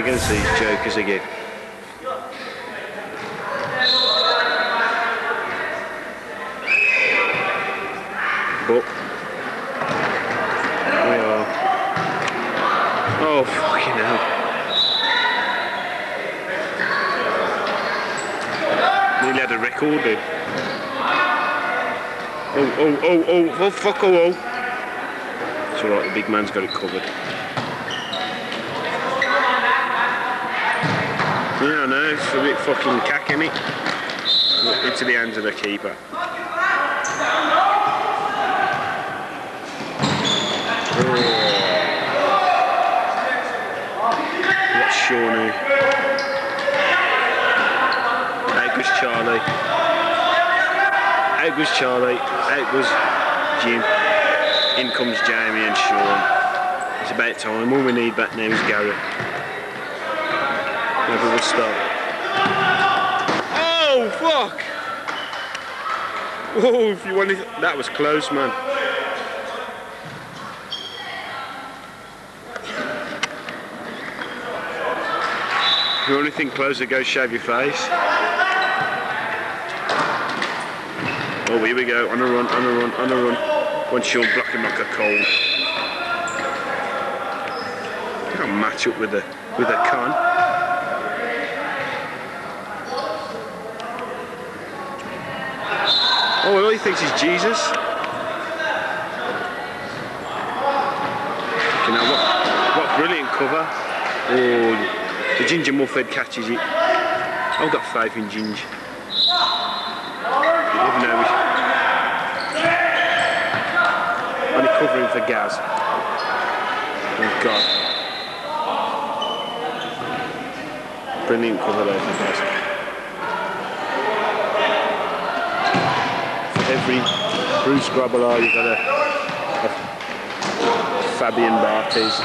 going to see these jokers again. But we are. Oh fucking hell! Nearly had a record in. Oh fuck oh. It's alright, the big man's got it covered. Yeah, I know, it's a bit fucking cack, isn't it? Into the hands of the keeper. Oh. What's Shawnee? Out goes Charlie. Out goes Charlie. Out goes Jim. In comes Jamie and Sean. It's about time. All we need back now is Garrett. Maybe we'll start. Oh fuck! Oh, if you wanted, that was close, man. If you want anything closer, go shave your face. Oh, here we go. On a run, on a run, on a run. One Sean block him like a cold. Can't match up with a con. Oh, all he thinks is Jesus. You know what brilliant cover. Oh, the Ginger Muffhead catches it. I've got faith in Ginger. You never know. Only covering for Gaz. Oh God. Brilliant cover there for Gaz. Every Bruce Grobbelaar, you've got a Fabian Barthez.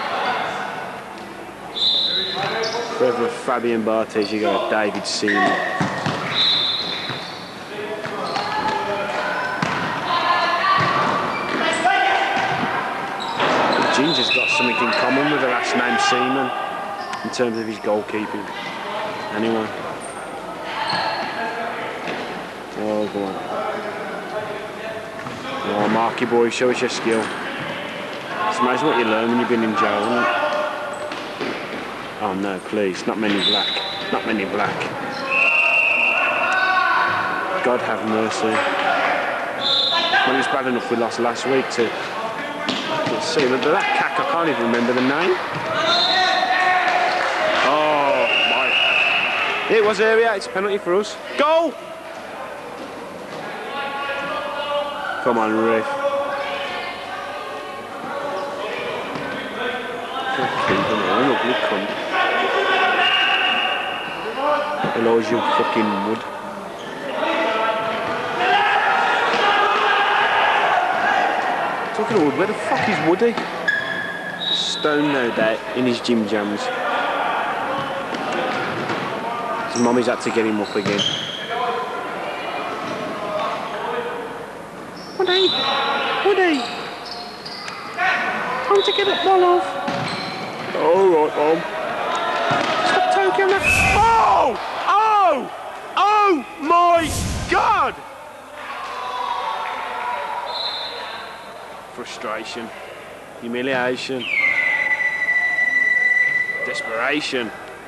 For every Fabian Barthez, you've got a David Seaman. Ginger's got something in common with the last name Seaman in terms of his goalkeeping. Anyway. Oh, go on. Oh, Marky boy, show us your skill. It's amazing what you learn when you've been in jail, isn't it? Oh no, please, not Men in Black. Not Men in Black. God have mercy. Well, it was bad enough we lost last week to see that cack, I can't even remember the name. Oh my. It was area, it's a penalty for us. Goal! Come on, ref. Ugly cunt. Hello's you fucking wood. Talking of wood, where the fuck is Woody? Stone, no doubt, in his gym jams. His mummy's had to get him up again. Woody! Woody! Time to get that ball off. Alright, Mom. Stop taking that. Oh! Oh! Oh my God! Frustration. Humiliation. Desperation.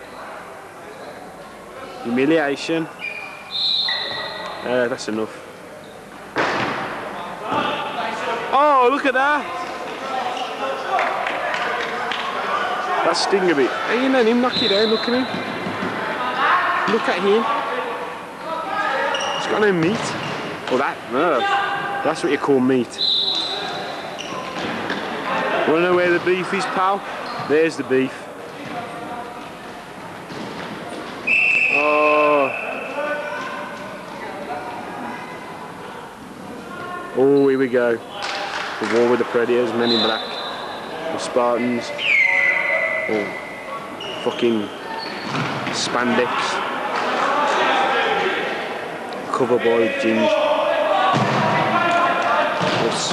Humiliation. That's enough. Oh, look at that! That sting a bit. Hey, you let him knock it down, look at him. Look at him. He's got no meat. Oh, that nerve. That's what you call meat. Wanna know where the beef is, pal? There's the beef. Oh. Oh, here we go. The war with the Predators, Men in Black. The Spartans. Oh, fucking spandex. Cover boy, Ginge. Us.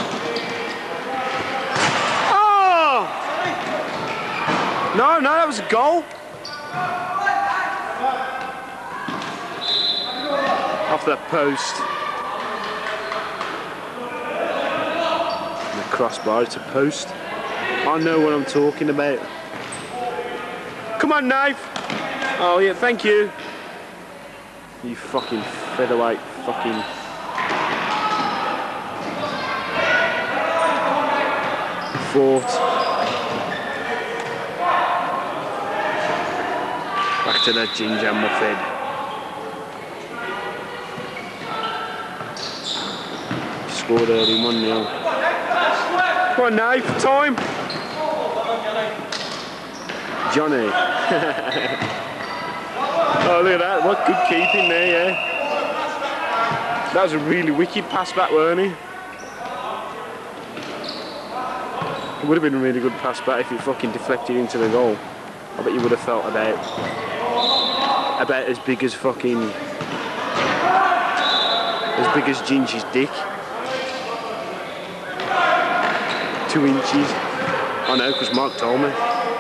Oh! No, that was a goal. Off the post. And the crossbar, it's a post. I know what I'm talking about. Come on, knife! Oh yeah, thank you. You fucking featherweight fucking... Fought. Back to the ginger muffin. Scored early 1-0. Come on, knife, time! Johnny. Oh, look at that, what good keeping there, yeah. That was a really wicked pass back, weren't he? It would have been a really good pass back if it fucking deflected into the goal. I bet you would have felt about as big as fucking... as big as Gingy's dick. 2 inches. I know, because Mark told me.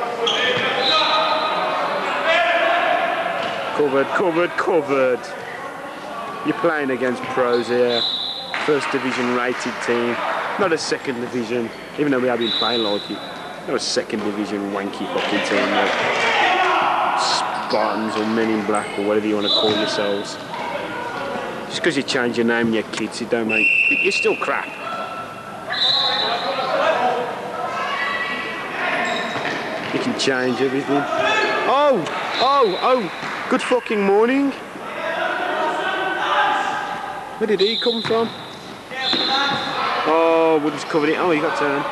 Covered, covered, covered. You're playing against pros here. First division rated team. Not a second division, even though we have been playing like it. Not a second division wanky fucking team. Like Spartans or Men in Black or whatever you want to call yourselves. Just because you change your name and your kids, it don't make... You're still crap. You can change everything. Oh! Oh! Oh! Good fucking morning. Where did he come from? Oh, Woody's covered it. Oh, he got turned.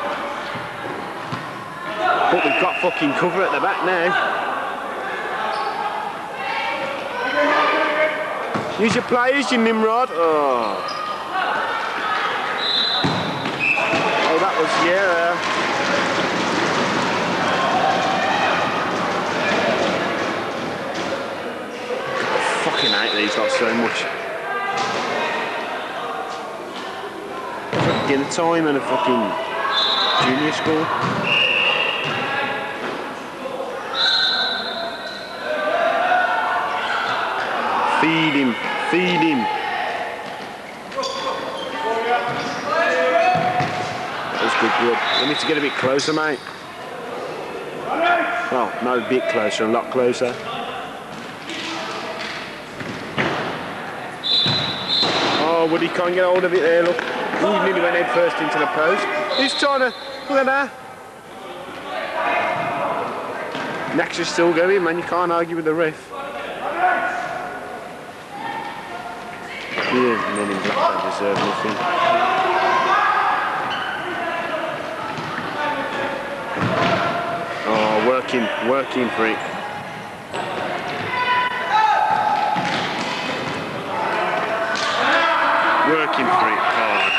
But we've got fucking cover at the back now. Use your players, you Nimrod. Oh. Oh, that was, yeah. I fucking hate these lot so much. Dinner time and a fucking junior school. Feed him, feed him. That was good, good. We need to get a bit closer, mate. Well, not a bit closer, a lot closer. Oh, Woody can't get hold of it there, look. He nearly went head first into the post. He's trying to... Look at that. Next is still going, man. You can't argue with the ref. Yeah, Men in Black don't deserve nothing. Oh, working for it. Working for it hard.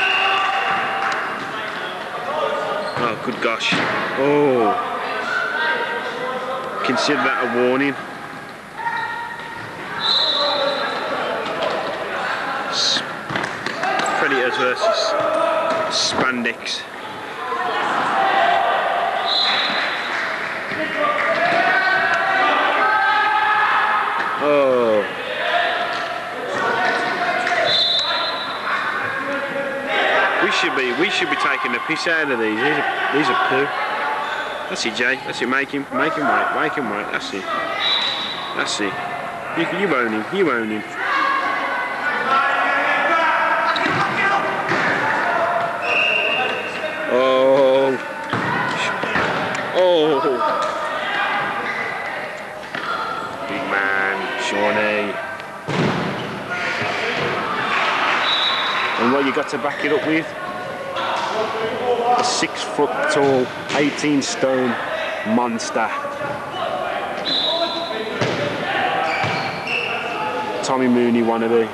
Oh, good gosh. Oh. Consider that a warning. Predators versus Spandex. Oh. We should be taking the piss out of these. These are poo. That's it, Jay. That's it. Make him wait. Make him wait. That's it. That's it. You own him. You own him. Oh. Oh. Big man, Shawnee. And what you got to back it up with? A 6 foot tall, 18 stone monster. Tommy Mooney wannabe.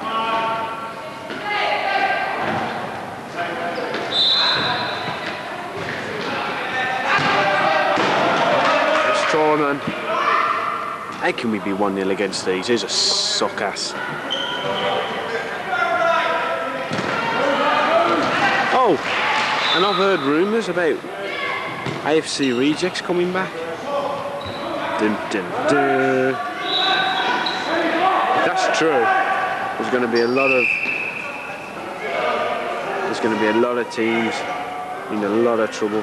Let's try, man. How can we be 1-0 against these? Here's a suck ass. Oh, and I've heard rumours about AFC Rejects coming back. Dun, dun, dun. If that's true, there's going to be a lot of teams in a lot of trouble.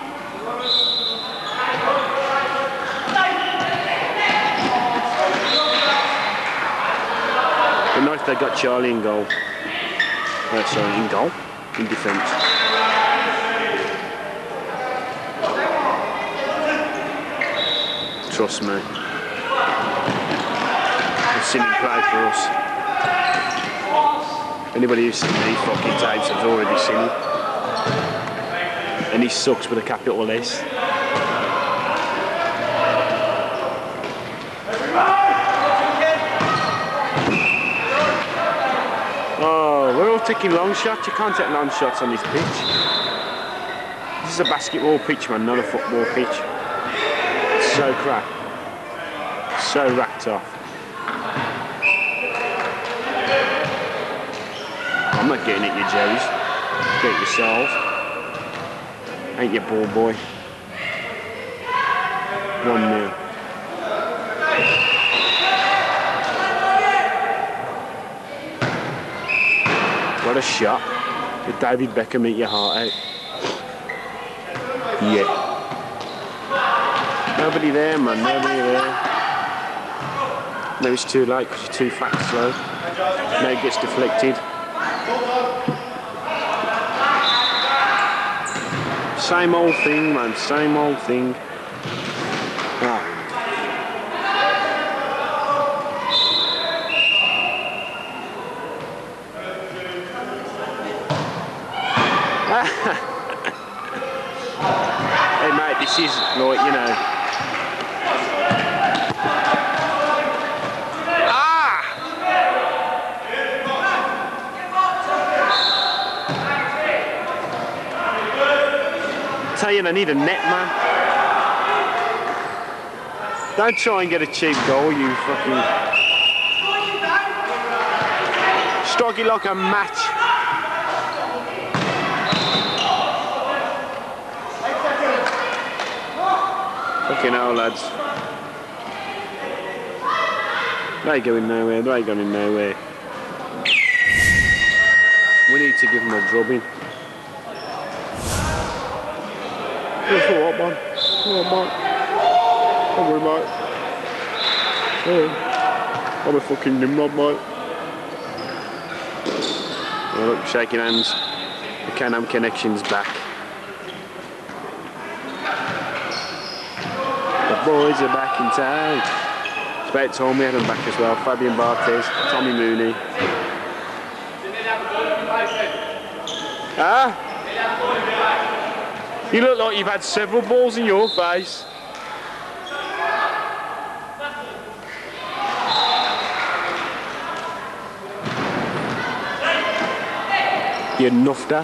But not if they got Charlie in goal. Sorry, in goal, in defence. Trust me. I've seen him play for us. Anybody who's seen these fucking tapes has already seen him. And he sucks with a capital S. Oh, we're all taking long shots. You can't take long shots on this pitch. This is a basketball pitch, man, not a football pitch. It's so crap. So racked off. I'm not getting at you, Jerry's. Get it yourself. Ain't your ball boy. 1-0. What a shot. Did David Beckham eat your heart out? Yeah. Nobody there, man. Nobody there. No, it's too late because you're too fat and slow. Now it gets deflected. Same old thing, man, same old thing. Oh. Hey mate, this is like, you know. Tell you, I need a net, man. Don't try and get a cheap goal, you fucking. Strike it like a match. Fucking hell, lads. They ain't going nowhere. They ain't going nowhere. We need to give them a drubbing. It's alright, man. Alright, mate. Don't worry, mate. Yeah. I'm a fucking Nimrod, mate. Well, look, shaking hands. The Can-Am connection's back. The boys are back in town. It's about time we had them back as well. Fabian Barthez, Tommy Mooney. Ah? You look like you've had several balls in your face. You nuffed.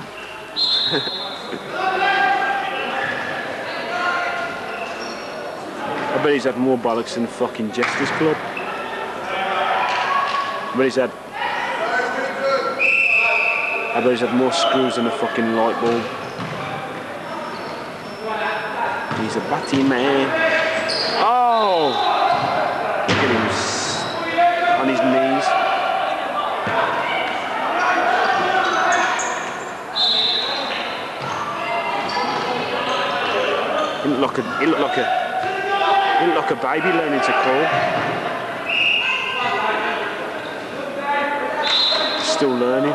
I bet he's had more bollocks than the fucking Jesters Club. I bet he's had more screws than a fucking light bulb. He's a batty man. Oh! Look at him on his knees. He looked like a baby learning to crawl. Still learning.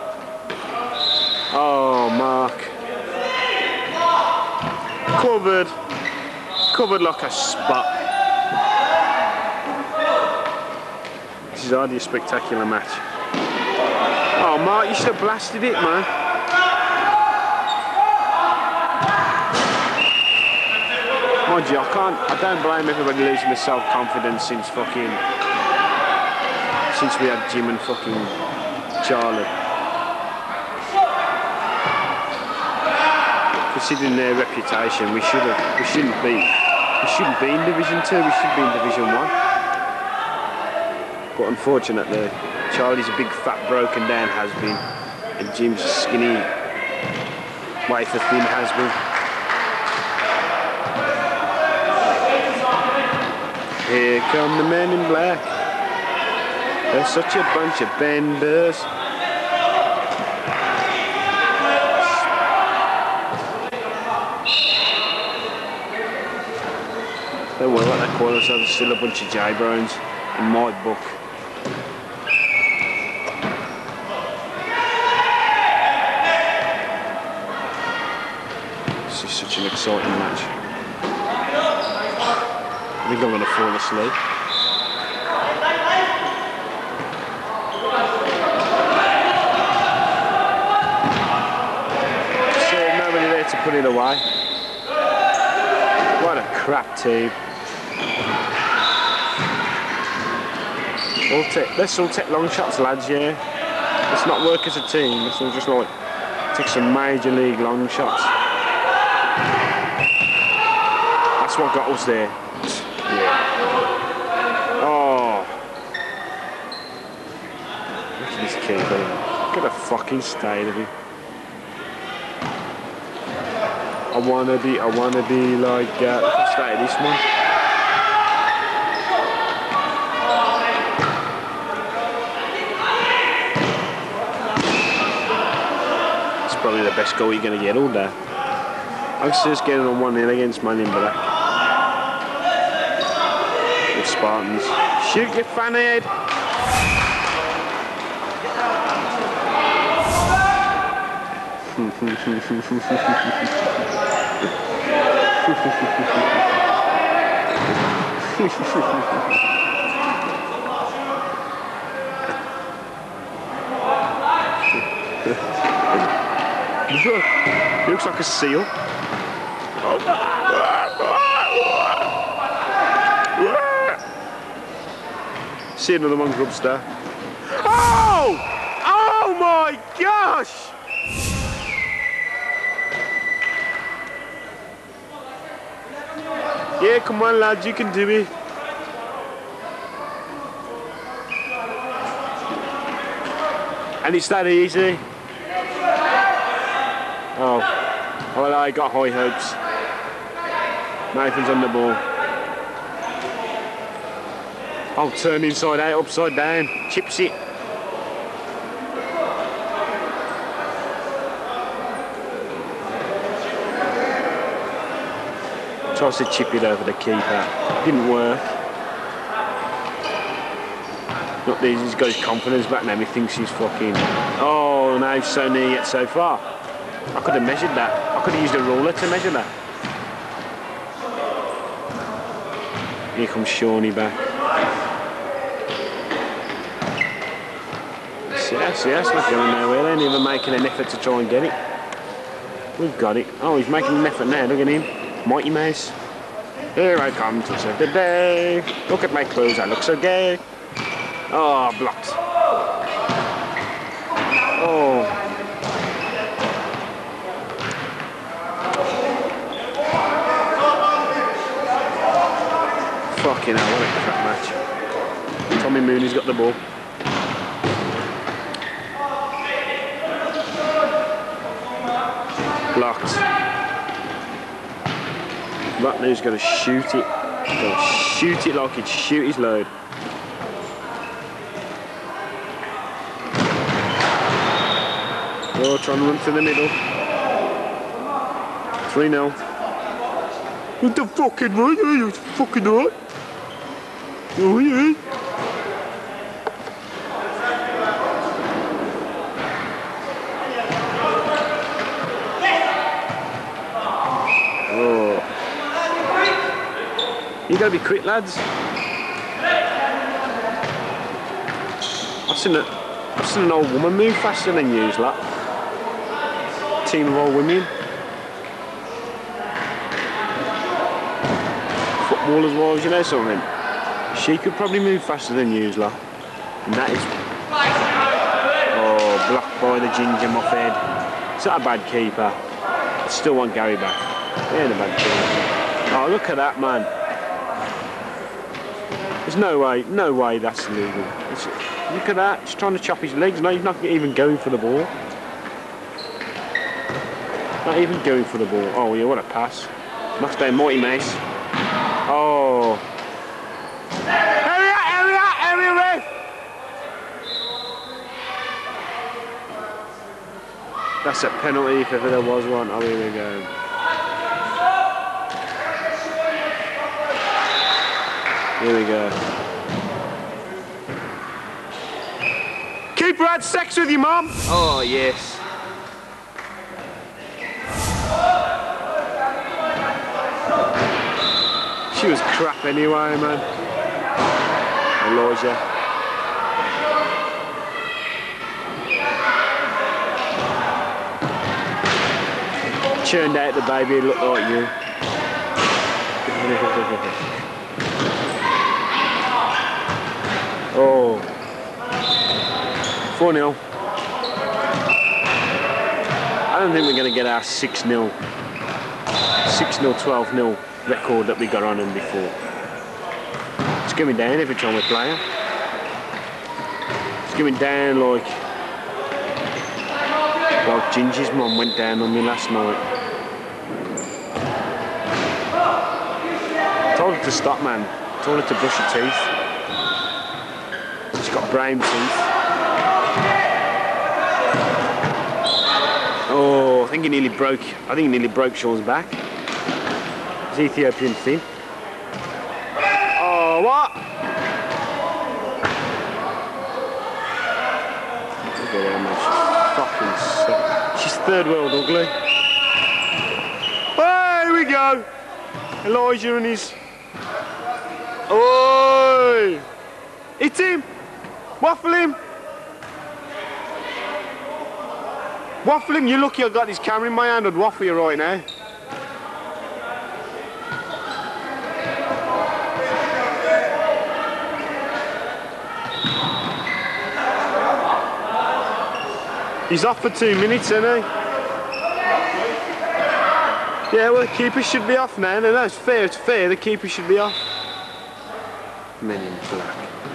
Oh, Mark. Covered like a spot. This is hardly a spectacular match. Oh, Mark, you should have blasted it, man. Mind you, I don't blame everybody losing their self-confidence since we had Jim and fucking Charlie. Considering their reputation, we shouldn't be in Division 2. We should be in Division 1. But unfortunately, Charlie's a big, fat, broken down has-been, and Jim's a skinny, wafer-thin has-been. Here come the men in black. They're such a bunch of benders. Don't worry what they call themselves, they're still a bunch of J-Browns in my book. This is such an exciting match. I think I'm going to fall asleep. So nobody there to put it away. What a crap team. Let's all take long shots, lads, yeah? Let's not work as a team, let's all just like take some major league long shots. That's what got us there. Yeah. Oh. Look at this keeper. Look at the fucking state of him. I wanna be like look at the state of this one. Probably the best goal you're going to get all day. I'm just getting on 1-0 against Man in Black. With Spartans. Shoot your fan head! He looks like a seal. See another one, Grubstar. Oh! Oh my gosh! Yeah, come on lads, you can do it. And it's that easy. Oh, well, I got high hopes. Nathan's on the ball. Oh, turn inside out, upside down. Chips it. Tries to chip it over the keeper. Didn't work. Not these, he's got his confidence back now. He thinks he's fucking... Oh, now he's so near yet so far. I could have measured that. I could have used a ruler to measure that. Here comes Shawnee back. Yes, not going nowhere. They ain't even making an effort to try and get it. We've got it. Oh, he's making an effort now. Look at him. Mighty Mouse. Here I come to save the day. Look at my clothes. I look so gay. Oh, blocked. Oh. Fucking hell, what a crap match. Tommy Mooney's got the ball. Blocked. Ratnew's got to shoot it. Got to shoot it like he'd shoot his load. Oh, trying to run through the middle. 3-0. What the fucking right? You fucking right? Oh yeah. Oh. You gotta be quick, lads. I've seen an old woman move faster than you, like. Team of old women. Footballers wise, you know something? She could probably move faster than you, lot. And that is... Oh, blocked by the ginger muff head. It's not a bad keeper. I still want Gary back. He ain't a bad keeper. Oh, look at that, man. There's no way that's illegal. Look at that, he's trying to chop his legs. No, he's not even going for the ball. Not even going for the ball. Oh yeah, what a pass. Knocks down Mighty Mace. Oh. That's a penalty if ever there was one. Oh, here we go. Here we go. Keeper had sex with your mum? Oh, yes. She was crap anyway, man. Elijah. Turned out the baby looked like you. Oh. 4-0. I don't think we're going to get our 6-0, 12-0 record that we got on him before. It's going down every time we play him. It's going down like Gingy's mum went down on me last night. Told her to stop, man. Told her to brush her teeth. She's got brown teeth. Oh, I think he nearly broke Sean's back. His Ethiopian thing. Oh, what? Look at her, man. She's fucking sick. She's third world ugly. Oh, here we go. Elijah and his... Oh! Hit him! Waffle him! Waffle him! You're lucky I got this camera in my hand. I'd waffle you right now. He's off for 2 minutes, isn't he? Yeah, well, the keeper should be off now. No, it's fair, the keeper should be off. Men in black.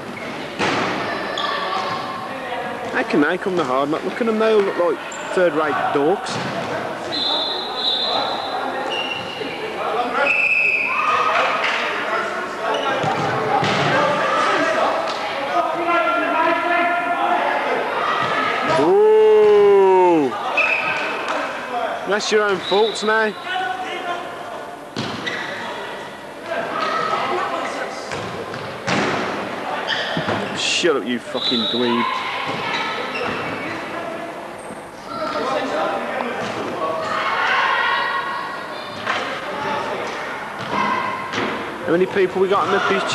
How can they come the hard knock? Look at them, they all look like third-rate dorks. Ooh! That's your own fault now. Shut up, you fucking dweeb. How many people we got on the pitch?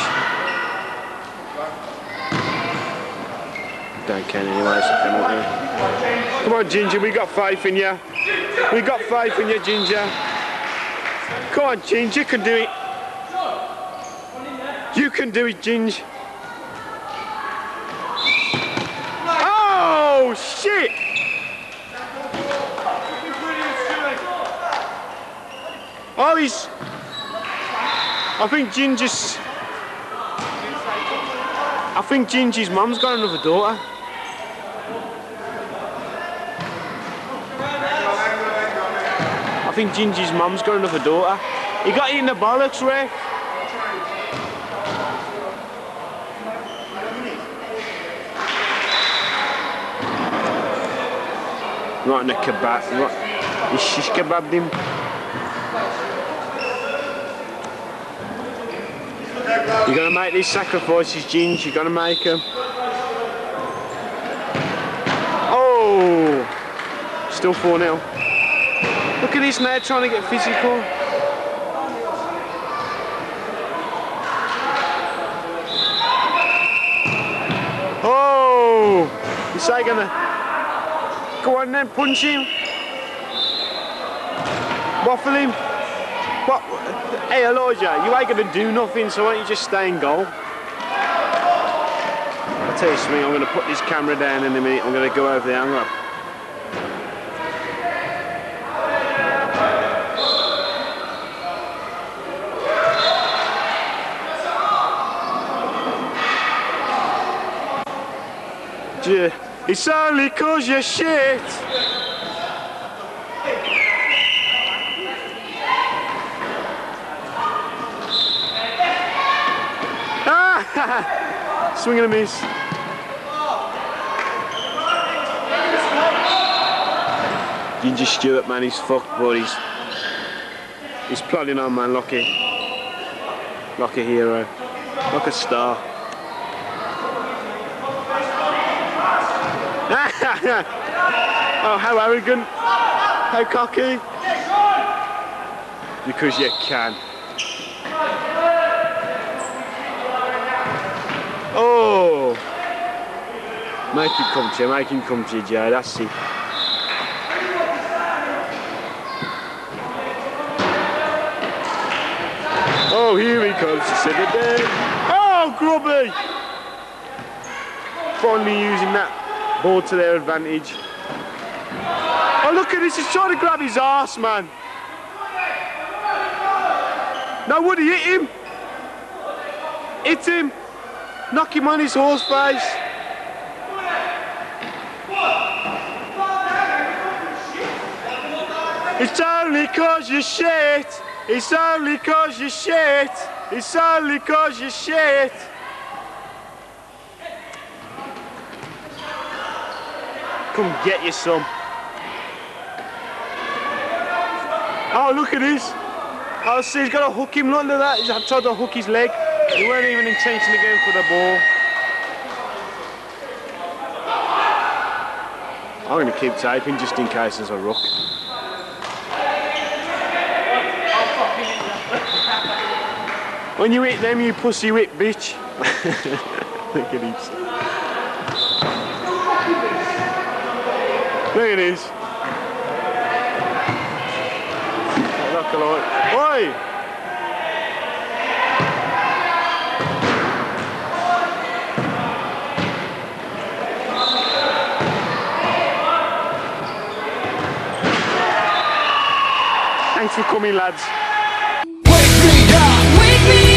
Don't care anyway, it's a penalty. Come on, Ginger, we got faith in you. We got faith in you, Ginger. Come on, Ginger, you can do it. You can do it, Ginger. Oh, shit! Oh, he's... I think Gingy's mum's got another daughter. I think Gingy's mum's got another daughter. He got hit in the bollocks, ref. Right in the kebab. Right. He shish kebabbed him. You're going to make these sacrifices, Ginge. You're going to make them. Oh! Still 4-0. Look at this now, trying to get physical. Oh! Is they going to... Go on then, punch him. Waffle him. What? Hey Elijah, you ain't going to do nothing, so why don't you just stay in goal? I'll tell you something, I'm going to put this camera down in a minute, I'm going to go over there, I'm going to... It's only 'cause you're shit. Swing and a miss. Ginger Stewart, man, he's fucked, but he's plodding on, man. Like a hero, like a star. Oh, how arrogant, how cocky. Because you can. Oh! Make him come to you, Jay, that's it. Oh, here he comes to sit it there. Oh, Grubby! Finally using that ball to their advantage. Oh, look at this, he's trying to grab his arse, man. No, Woody, hit him. Hit him. Knock him on his horse face. It's only 'cause you're shit. It's only 'cause you're shit. It's only 'cause you're shit. Come get you some. Oh, look at this. Oh, see, he's got to hook him. Look at that. He's tried to hook his leg. He weren't even intentionally going for the ball. I'm going to keep taping just in case there's a ruck. When you hit them, you pussy whip bitch. Look at this. Look at this. Look alike. Oi! Thanks for coming, lads. Wake me up! Wake me up!